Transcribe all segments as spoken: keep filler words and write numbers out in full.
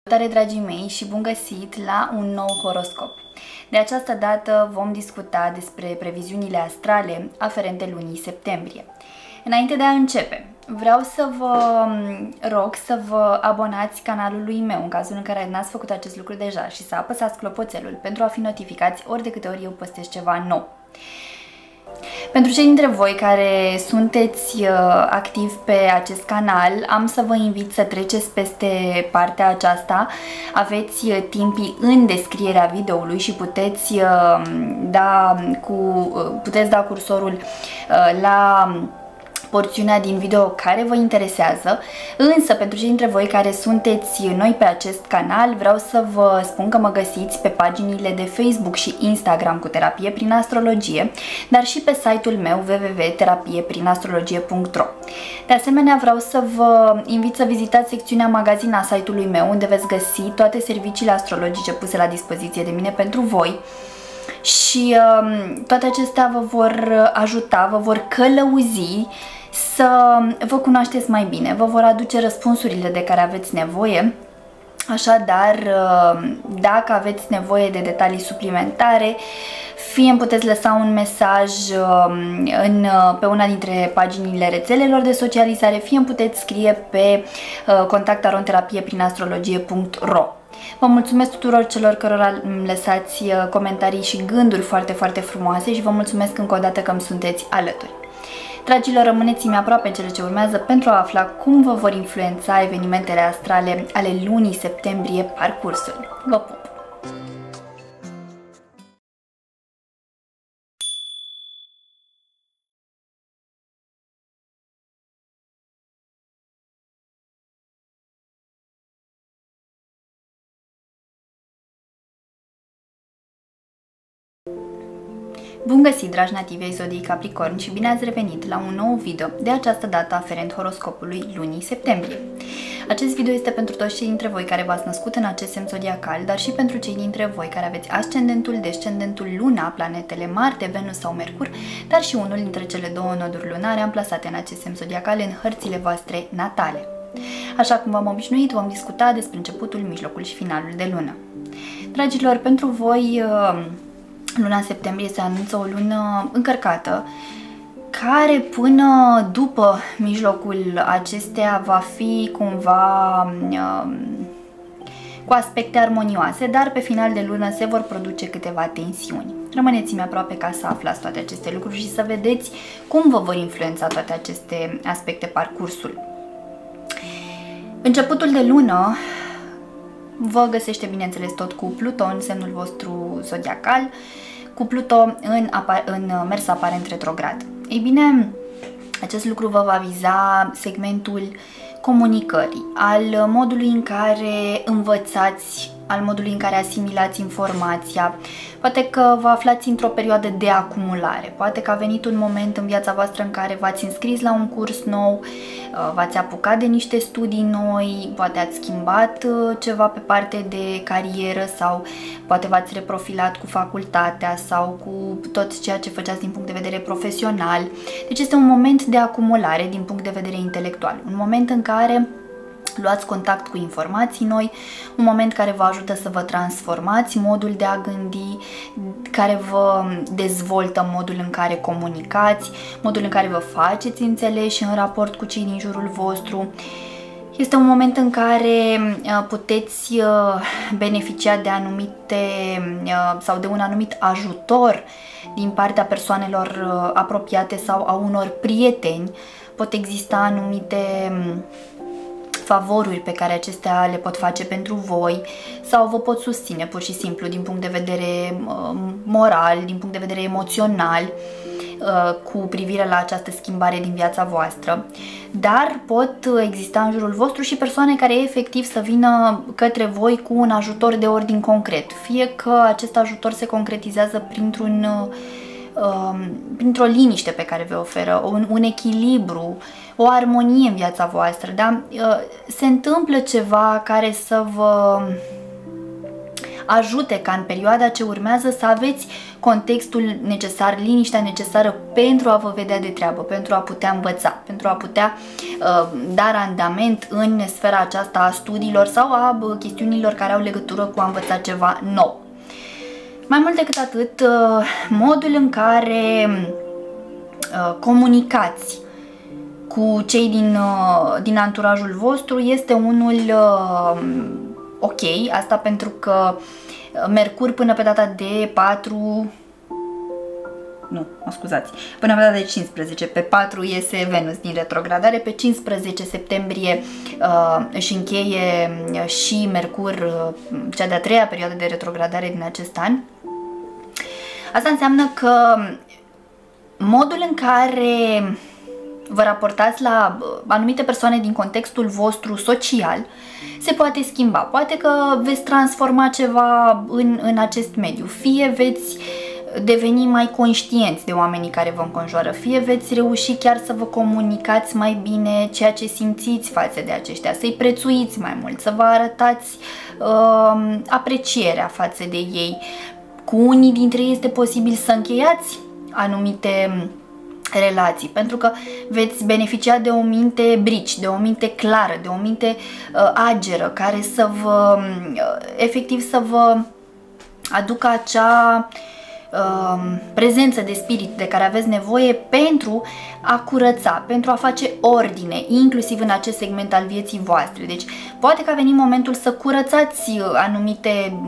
Salutare, dragii mei, și bun găsit la un nou horoscop. De această dată vom discuta despre previziunile astrale aferente lunii septembrie. Înainte de a începe, vreau să vă rog să vă abonați canalului meu în cazul în care n-ați făcut acest lucru deja și să apăsați clopoțelul pentru a fi notificați ori de câte ori eu postez ceva nou. Pentru cei dintre voi care sunteți uh, activi pe acest canal, am să vă invit să treceți peste partea aceasta. Aveți uh, timpii în descrierea videoului și puteți, uh, da, cu, uh, puteți da cursorul uh, la porțiunea din video care vă interesează. Însă pentru cei dintre voi care sunteți noi pe acest canal, vreau să vă spun că mă găsiți pe paginile de Facebook și Instagram cu Terapie prin Astrologie, dar și pe site-ul meu w w w punct terapie prin astrologie punct ro. De asemenea, vreau să vă invit să vizitați secțiunea magazin a site-ului meu, unde veți găsi toate serviciile astrologice puse la dispoziție de mine pentru voi. Și uh, toate acestea vă vor ajuta, vă vor călăuzi să vă cunoașteți mai bine, vă vor aduce răspunsurile de care aveți nevoie. Așadar, dacă aveți nevoie de detalii suplimentare, fie îmi puteți lăsa un mesaj în, pe una dintre paginile rețelelor de socializare, fie îmi puteți scrie pe contact arond terapie prin astrologie punct ro. Vă mulțumesc tuturor celor cărora îmi lăsați comentarii și gânduri foarte, foarte frumoase și vă mulțumesc încă o dată că îmi sunteți alături. Dragilor, rămâneți-mi aproape în cele ce urmează pentru a afla cum vă vor influența evenimentele astrale ale lunii septembrie parcursul. Vă pup! Bun găsit, dragi nativi ai zodiei Capricorn, și bine ați revenit la un nou video, de această dată aferent horoscopului lunii septembrie. Acest video este pentru toți cei dintre voi care v-ați născut în acest semn zodiacal, dar și pentru cei dintre voi care aveți ascendentul, descendentul, luna, planetele Marte, Venus sau Mercur, dar și unul dintre cele două noduri lunare amplasate în acest semn zodiacal în hărțile voastre natale. Așa cum v-am obișnuit, vom discuta despre începutul, mijlocul și finalul de lună. Dragilor, pentru voi luna septembrie se anunță o lună încărcată, care până după mijlocul acesteia va fi cumva uh, cu aspecte armonioase, dar pe final de lună se vor produce câteva tensiuni. Rămâneți-mi aproape ca să aflați toate aceste lucruri și să vedeți cum vă vor influența toate aceste aspecte parcursul. Începutul de lună vă găsește, bineînțeles, tot cu Pluton, semnul vostru zodiacal, cu Pluton în, în mers aparent retrograd. Ei bine, acest lucru vă va viza segmentul comunicării, al modului în care învățați, al modului în care asimilați informația. Poate că vă aflați într-o perioadă de acumulare, poate că a venit un moment în viața voastră în care v-ați înscris la un curs nou, v-ați apucat de niște studii noi, poate ați schimbat ceva pe parte de carieră sau poate v-ați reprofilat cu facultatea sau cu tot ceea ce făceați din punct de vedere profesional. Deci este un moment de acumulare din punct de vedere intelectual, un moment în care luați contact cu informații noi, un moment care vă ajută să vă transformați modul de a gândi, care vă dezvoltă modul în care comunicați, modul în care vă faceți înțeleși în raport cu cei din jurul vostru. Este un moment în care puteți beneficia de anumite sau de un anumit ajutor din partea persoanelor apropiate sau a unor prieteni. Pot exista anumite favoruri pe care acestea le pot face pentru voi sau vă pot susține pur și simplu din punct de vedere uh, moral, din punct de vedere emoțional uh, cu privire la această schimbare din viața voastră. Dar pot exista în jurul vostru și persoane care efectiv să vină către voi cu un ajutor de ordin concret. Fie că acest ajutor se concretizează printr-un uh, printr-o liniște pe care vă oferă, un, un echilibru, o armonie în viața voastră, da? Se întâmplă ceva care să vă ajute ca în perioada ce urmează să aveți contextul necesar, liniștea necesară pentru a vă vedea de treabă, pentru a putea învăța, pentru a putea uh, da randament în sfera aceasta a studiilor sau a uh, chestiunilor care au legătură cu a învăța ceva nou. Mai mult decât atât, uh, modul în care uh, comunicați cu cei din, uh, din anturajul vostru este unul uh, ok, asta pentru că Mercur până pe data de patru, nu, mă scuzați, până pe data de cincisprezece, pe patru iese Venus din retrogradare, pe cincisprezece septembrie uh, își încheie și Mercur uh, cea de-a treia perioadă de retrogradare din acest an. Asta înseamnă că modul în care vă raportați la anumite persoane din contextul vostru social se poate schimba. Poate că veți transforma ceva în, în acest mediu, fie veți deveni mai conștienți de oamenii care vă înconjoară, fie veți reuși chiar să vă comunicați mai bine ceea ce simțiți față de aceștia, să-i prețuiți mai mult, să vă arătați uh, aprecierea față de ei. Cu unii dintre ei este posibil să încheiați anumite relații, pentru că veți beneficia de o minte brici, de o minte clară, de o minte uh, ageră, care să vă, uh, efectiv să vă aducă acea uh, prezență de spirit de care aveți nevoie pentru a curăța, pentru a face ordine, inclusiv în acest segment al vieții voastre. Deci poate că a venit momentul să curățați anumite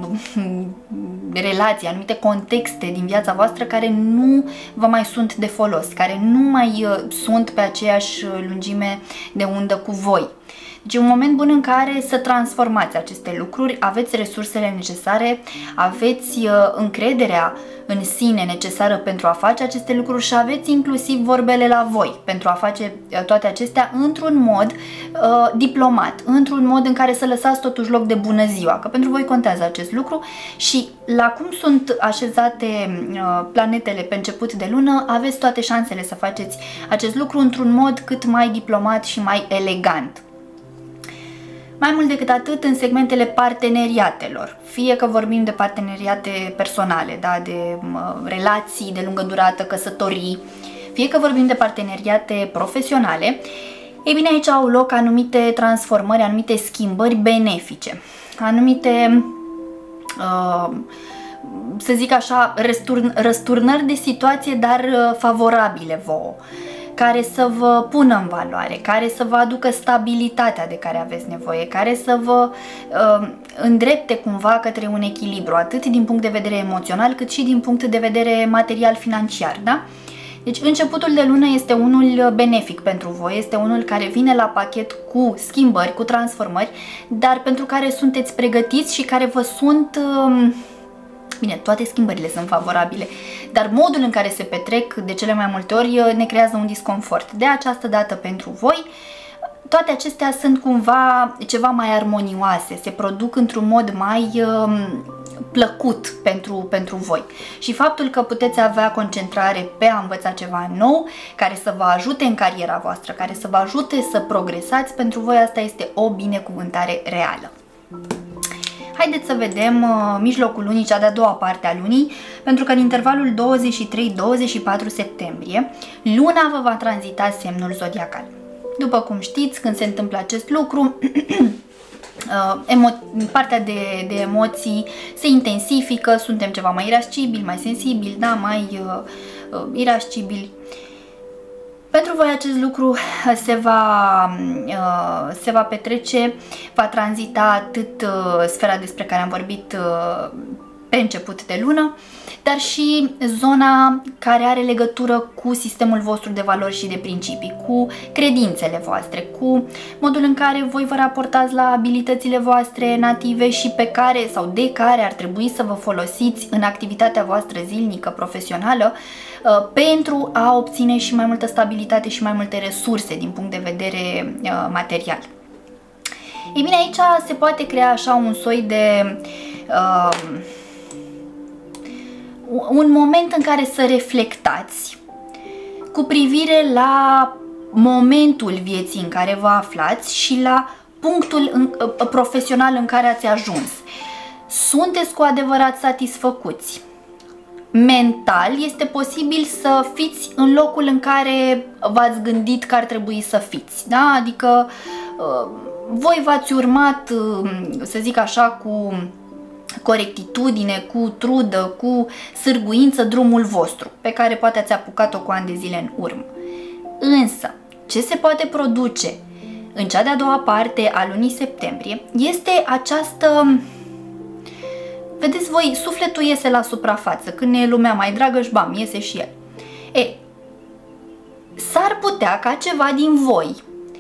relații, anumite contexte din viața voastră care nu vă mai sunt de folos, care nu mai sunt pe aceeași lungime de undă cu voi. Deci e un moment bun în care să transformați aceste lucruri, aveți resursele necesare, aveți uh, încrederea în sine necesară pentru a face aceste lucruri și aveți inclusiv vorbele la voi pentru a face uh, toate acestea într-un mod uh, diplomat, într-un mod în care să lăsați totuși loc de bună ziua, că pentru voi contează acest lucru și la cum sunt așezate uh, planetele pe început de lună, aveți toate șansele să faceți acest lucru într-un mod cât mai diplomat și mai elegant. Mai mult decât atât, în segmentele parteneriatelor, fie că vorbim de parteneriate personale, da, de uh, relații de lungă durată, căsătorii, fie că vorbim de parteneriate profesionale, ei bine, aici au loc anumite transformări, anumite schimbări benefice, anumite, uh, să zic așa, răsturn răsturnări de situație, dar uh, favorabile vouă, care să vă pună în valoare, care să vă aducă stabilitatea de care aveți nevoie, care să vă uh, îndrepte cumva către un echilibru, atât din punct de vedere emoțional, cât și din punct de vedere material-financiar, da? Deci începutul de lună este unul benefic pentru voi, este unul care vine la pachet cu schimbări, cu transformări, dar pentru care sunteți pregătiți și care vă sunt... Uh, Bine, toate schimbările sunt favorabile, dar modul în care se petrec de cele mai multe ori ne creează un disconfort. De această dată pentru voi, toate acestea sunt cumva ceva mai armonioase, se produc într-un mod mai uh, plăcut pentru, pentru voi. Și faptul că puteți avea concentrare pe a învăța ceva nou, care să vă ajute în cariera voastră, care să vă ajute să progresați, pentru voi asta este o binecuvântare reală. Haideți să vedem uh, mijlocul lunii, cea de-a doua parte a lunii, pentru că în intervalul douăzeci și trei douăzeci și patru septembrie, luna vă va tranzita semnul zodiacal. După cum știți, când se întâmplă acest lucru, uh, partea de, de emoții se intensifică, suntem ceva mai irascibili, mai sensibili, da, mai uh, uh, irascibili. Pentru voi acest lucru se va, uh, se va petrece, va tranzita atât uh, sfera despre care am vorbit uh, pe început de lună, dar și zona care are legătură cu sistemul vostru de valori și de principii, cu credințele voastre, cu modul în care voi vă raportați la abilitățile voastre native și pe care sau de care ar trebui să vă folosiți în activitatea voastră zilnică, profesională, pentru a obține și mai multă stabilitate și mai multe resurse din punct de vedere material. Ei bine, aici se poate crea așa un soi de uh, un moment în care să reflectați cu privire la momentul vieții în care vă aflați și la punctul în, profesional în care ați ajuns. sunteți cu adevărat satisfăcuți. Mental este posibil să fiți în locul în care v-ați gândit că ar trebui să fiți, da? Adică voi v-ați urmat, să zic așa, cu corectitudine, cu trudă, cu sârguință drumul vostru, pe care poate ați apucat-o cu ani de zile în urmă. Însă, ce se poate produce în cea de-a doua parte a lunii septembrie este această... Vedeți voi, sufletul iese la suprafață, când ne e lumea mai dragă, și bam, iese și el. E, s-ar putea ca ceva din voi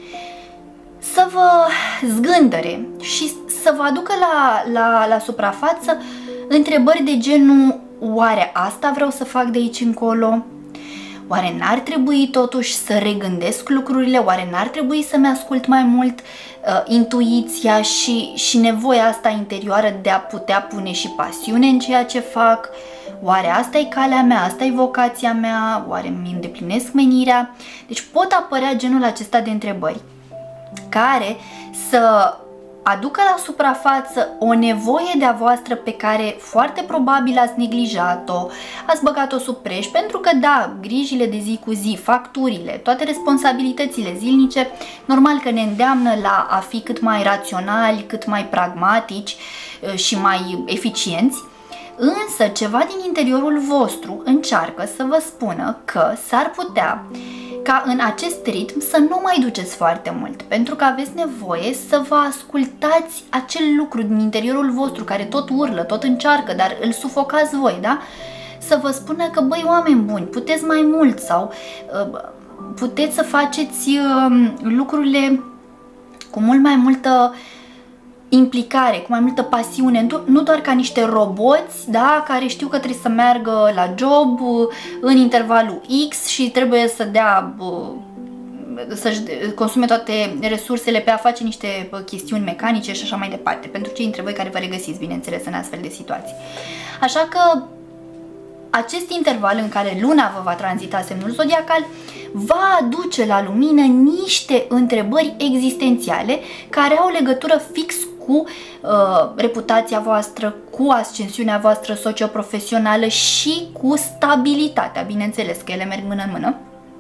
să vă zgândăre și să vă aducă la, la, la suprafață întrebări de genul: oare asta vreau să fac de aici încolo? Oare n-ar trebui totuși să regândesc lucrurile? Oare n-ar trebui să-mi ascult mai mult uh, intuiția și, și nevoia asta interioară de a putea pune și pasiune în ceea ce fac? Oare asta e calea mea? Asta e vocația mea? Oare îmi îndeplinesc menirea? Deci pot apărea genul acesta de întrebări care să aducă la suprafață o nevoie de-a voastră pe care foarte probabil ați neglijat-o, ați băgat-o sub preș, pentru că da, grijile de zi cu zi, facturile, toate responsabilitățile zilnice, normal că ne îndeamnă la a fi cât mai raționali, cât mai pragmatici și mai eficienți, însă ceva din interiorul vostru încearcă să vă spună că s-ar putea ca în acest ritm să nu mai duceți foarte mult, pentru că aveți nevoie să vă ascultați acel lucru din interiorul vostru care tot urlă, tot încearcă, dar îl sufocați voi, da? Să vă spună că, băi, oameni buni, puteți mai mult sau uh, puteți să faceți uh, lucrurile cu mult mai multă implicare, cu mai multă pasiune, nu doar ca niște roboți, da, care știu că trebuie să meargă la job în intervalul X și trebuie să dea, să-și consume toate resursele pe a face niște chestiuni mecanice și așa mai departe, pentru cei dintre voi care vă regăsiți, bineînțeles, în astfel de situații. Așa că acest interval în care luna vă va tranzita semnul zodiacal va aduce la lumină niște întrebări existențiale care au legătură fix cu uh, reputația voastră, cu ascensiunea voastră socioprofesională și cu stabilitatea, bineînțeles că ele merg mână în mână,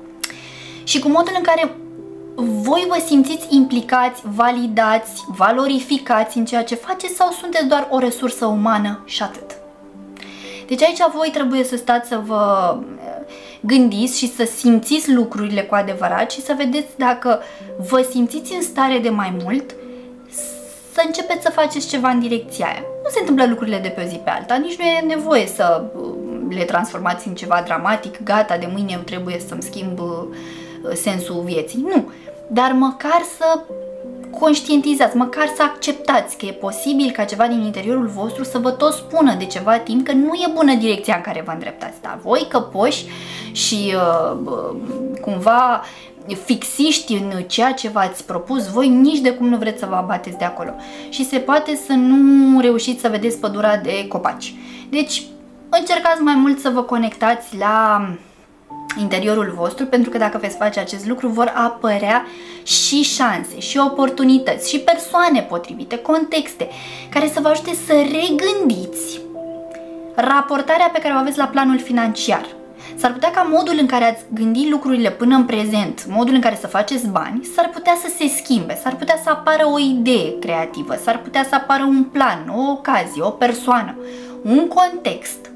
și cu modul în care voi vă simțiți implicați, validați, valorificați în ceea ce faceți sau sunteți doar o resursă umană și atât. Deci aici voi trebuie să stați să vă gândiți și să simțiți lucrurile cu adevărat și să vedeți dacă vă simțiți în stare de mai mult să începeți să faceți ceva în direcția aia. Nu se întâmplă lucrurile de pe o zi pe alta, nici nu e nevoie să le transformați în ceva dramatic, gata, de mâine trebuie să-mi schimb sensul vieții. Nu, dar măcar să conștientizați, măcar să acceptați că e posibil ca ceva din interiorul vostru să vă tot spună de ceva timp că nu e bună direcția în care vă îndreptați. Da, voi căpoși și uh, cumva fixiști în ceea ce v-ați propus, voi nici de cum nu vreți să vă abateți de acolo. Și se poate să nu reușiți să vedeți pădura de copaci. Deci încercați mai mult să vă conectați la interiorul vostru, pentru că dacă veți face acest lucru vor apărea și șanse, și oportunități, și persoane potrivite, contexte, care să vă ajute să regândiți raportarea pe care o aveți la planul financiar. S-ar putea ca modul în care ați gândit lucrurile până în prezent, modul în care să faceți bani, s-ar putea să se schimbe, s-ar putea să apară o idee creativă, s-ar putea să apară un plan, o ocazie, o persoană, un context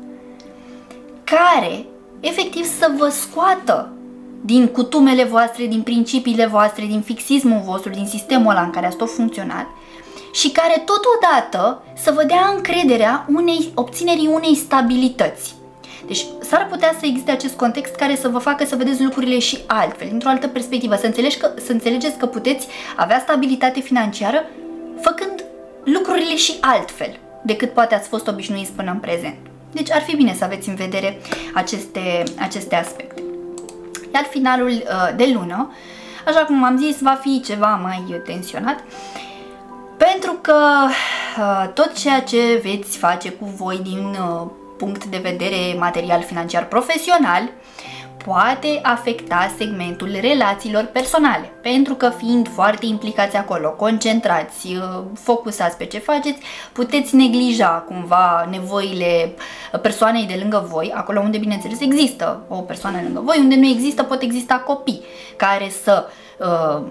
care efectiv să vă scoată din cutumele voastre, din principiile voastre, din fixismul vostru, din sistemul ăla în care ați tot funcționat și care totodată să vă dea încrederea unei, obținerii unei stabilități. Deci s-ar putea să existe acest context care să vă facă să vedeți lucrurile și altfel, dintr-o altă perspectivă, să, înțelegi că, să înțelegeți că puteți avea stabilitate financiară făcând lucrurile și altfel decât poate ați fost obișnuiți până în prezent. Deci ar fi bine să aveți în vedere aceste, aceste aspecte. Iar finalul uh, de lună, așa cum am zis, va fi ceva mai tensionat, pentru că uh, tot ceea ce veți face cu voi din uh, punct de vedere material, financiar, profesional, poate afecta segmentul relațiilor personale, pentru că fiind foarte implicați acolo, concentrați, focusați pe ce faceți, puteți neglija cumva nevoile persoanei de lângă voi, acolo unde bineînțeles există o persoană lângă voi, unde nu există pot exista copii care să uh,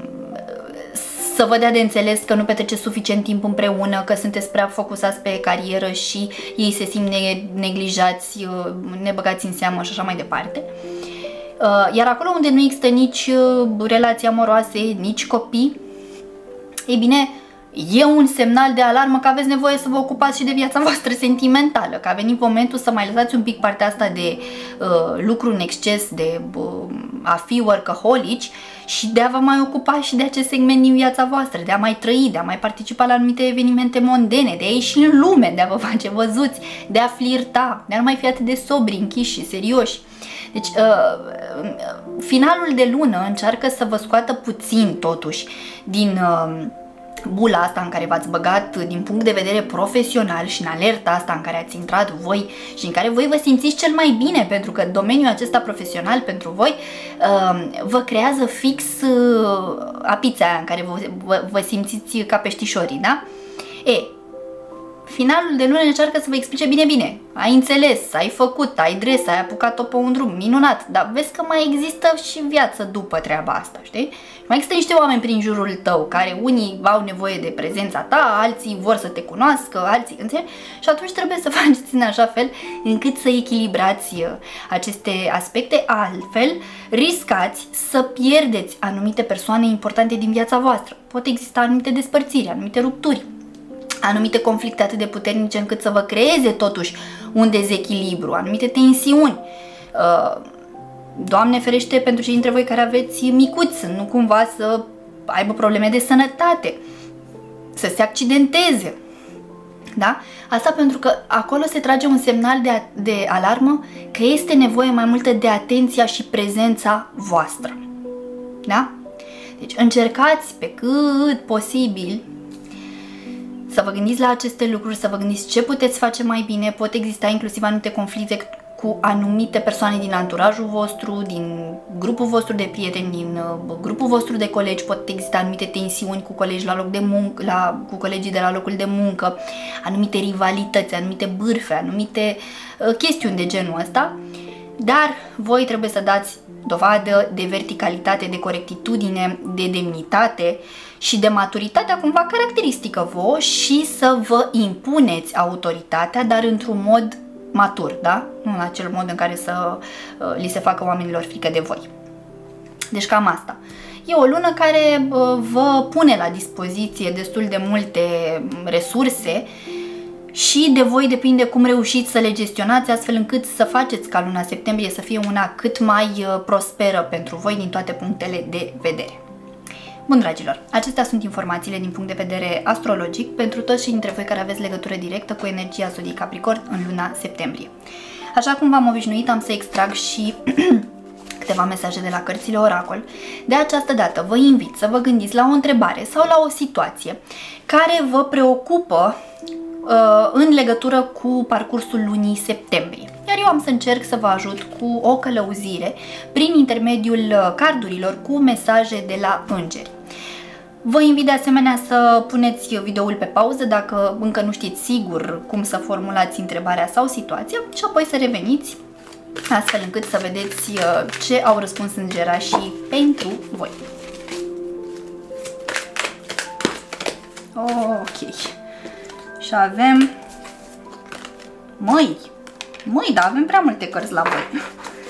să vă dea de înțeles că nu petreceți suficient timp împreună, că sunteți prea focusați pe carieră și ei se simt neglijați, nebăgați în seamă și așa mai departe. Iar acolo unde nu există nici relații amoroase, nici copii, ei bine, e un semnal de alarmă că aveți nevoie să vă ocupați și de viața voastră sentimentală, că a venit momentul să mai lăsați un pic partea asta de uh, lucru în exces, de uh, a fi workaholici și de a vă mai ocupa și de acest segment din viața voastră, de a mai trăi, de a mai participa la anumite evenimente mondene, de a ieși în lume, de a vă face văzuți, de a flirta, de a nu mai fi atât de sobri, închiși și serioși. Deci, uh, finalul de lună încearcă să vă scoată puțin, totuși, din uh, bula asta în care v-ați băgat din punct de vedere profesional și în alerta asta în care ați intrat voi și în care voi vă simțiți cel mai bine, pentru că domeniul acesta profesional pentru voi uh, vă creează fix uh, apița aia în care vă, vă, vă simțiți ca peștișorii, da? E, finalul de lună încearcă să vă explice bine, bine, ai înțeles, ai făcut, ai dres, ai apucat-o pe un drum, minunat, dar vezi că mai există și viață după treaba asta, știi? Mai există niște oameni prin jurul tău, care unii au nevoie de prezența ta, alții vor să te cunoască, alții, înțelegi? Și atunci trebuie să faceți în așa fel încât să echilibrați aceste aspecte, altfel riscați să pierdeți anumite persoane importante din viața voastră. Pot exista anumite despărțiri, anumite rupturi, anumite conflicte atât de puternice încât să vă creeze totuși un dezechilibru, anumite tensiuni. Doamne ferește pentru cei dintre voi care aveți micuți, nu cumva să aibă probleme de sănătate, să se accidenteze. Da? Asta pentru că acolo se trage un semnal de, de alarmă că este nevoie mai multă de atenția și prezența voastră. Da? Deci încercați pe cât posibil să vă gândiți la aceste lucruri, să vă gândiți ce puteți face mai bine. Pot exista inclusiv anumite conflicte cu anumite persoane din anturajul vostru, din grupul vostru de prieteni, din uh, grupul vostru de colegi. Pot exista anumite tensiuni cu colegi la loc de muncă, la, cu colegii de la locul de muncă, anumite rivalități, anumite bârfe, anumite uh, chestiuni de genul ăsta. Dar voi trebuie să dați dovadă de verticalitate, de corectitudine, de demnitate și de maturitatea cumva caracteristică vouă și să vă impuneți autoritatea, dar într-un mod matur, da? Nu în acel mod în care să uh, li se facă oamenilor frică de voi. Deci cam asta. E o lună care uh, vă pune la dispoziție destul de multe resurse și de voi depinde cum reușiți să le gestionați astfel încât să faceți ca luna septembrie să fie una cât mai uh, prosperă pentru voi din toate punctele de vedere. Bun, dragilor, acestea sunt informațiile din punct de vedere astrologic pentru toți cei dintre voi care aveți legătură directă cu energia zodiei Capricorn în luna septembrie. Așa cum v-am obișnuit, am să extrag și câteva mesaje de la cărțile Oracol. De această dată vă invit să vă gândiți la o întrebare sau la o situație care vă preocupă uh, în legătură cu parcursul lunii septembrie. Iar eu am să încerc să vă ajut cu o călăuzire prin intermediul cardurilor cu mesaje de la îngeri. Vă invit de asemenea să puneți videoul pe pauză dacă încă nu știți sigur cum să formulați întrebarea sau situația și apoi să reveniți astfel încât să vedeți ce au răspuns îngerașii pentru voi. Ok. Și avem... Măi! Măi, da, avem prea multe cărți la voi.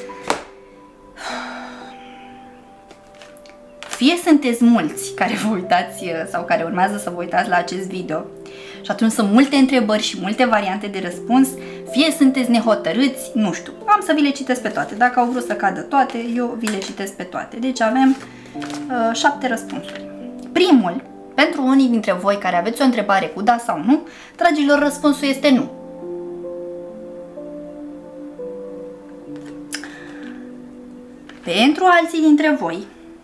Fie sunteți mulți care vă uitați sau care urmează să vă uitați la acest video și atunci sunt multe întrebări și multe variante de răspuns, fie sunteți nehotărâți, nu știu, am să vi le citesc pe toate. Dacă au vrut să cadă toate, eu vi le citesc pe toate. Deci avem uh, șapte răspunsuri. Primul, pentru unii dintre voi care aveți o întrebare cu da sau nu, dragilor, răspunsul este nu. Pentru alții dintre voi,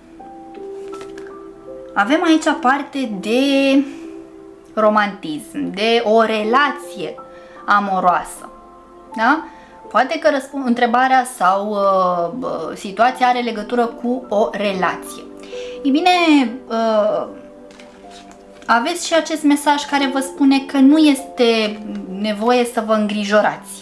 avem aici parte de romantism, de o relație amoroasă, da? Poate că întrebarea sau uh, situația are legătură cu o relație. Ei bine, uh, aveți și acest mesaj care vă spune că nu este nevoie să vă îngrijorați.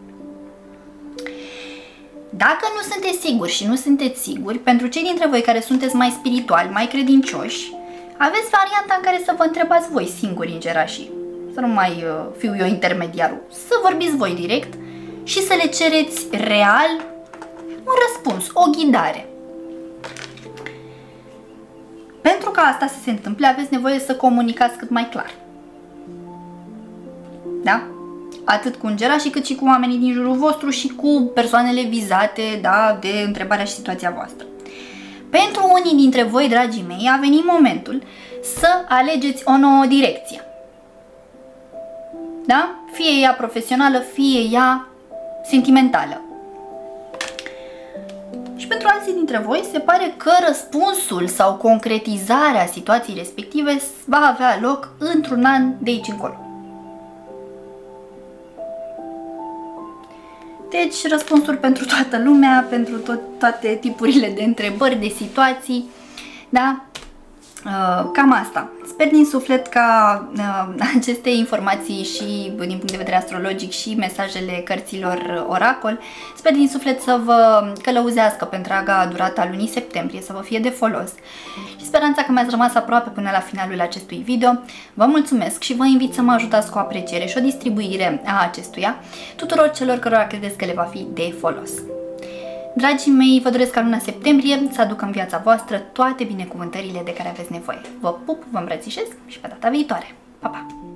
Dacă nu sunteți siguri și nu sunteți siguri, pentru cei dintre voi care sunteți mai spirituali, mai credincioși, aveți varianta în care să vă întrebați voi singuri îngerașii, să nu mai uh, fiu eu intermediarul, să vorbiți voi direct și să le cereți real un răspuns, o ghidare. Pentru ca asta să se întâmple, aveți nevoie să comunicați cât mai clar. Da? Atât cu îngerașii cât și cu oamenii din jurul vostru și cu persoanele vizate, da, de întrebarea și situația voastră. Pentru unii dintre voi, dragii mei, a venit momentul să alegeți o nouă direcție. Da? Fie ea profesională, fie ea sentimentală. Și pentru alții dintre voi se pare că răspunsul sau concretizarea situației respective va avea loc într-un an de aici încolo. Deci răspunsuri pentru toată lumea, pentru tot, toate tipurile de întrebări, de situații, da? Uh, cam asta. Sper din suflet ca uh, aceste informații și din punct de vedere astrologic și mesajele cărților oracol, sper din suflet să vă călăuzească pe întreaga durată a lunii septembrie, să vă fie de folos. Și speranța că mi-ați rămas aproape până la finalul acestui video, vă mulțumesc și vă invit să mă ajutați cu o apreciere și o distribuire a acestuia tuturor celor cărora credeți că le va fi de folos. Dragii mei, vă doresc ca luna septembrie să aducă în viața voastră toate binecuvântările de care aveți nevoie. Vă pup, vă îmbrățișez și pe data viitoare. Pa, pa!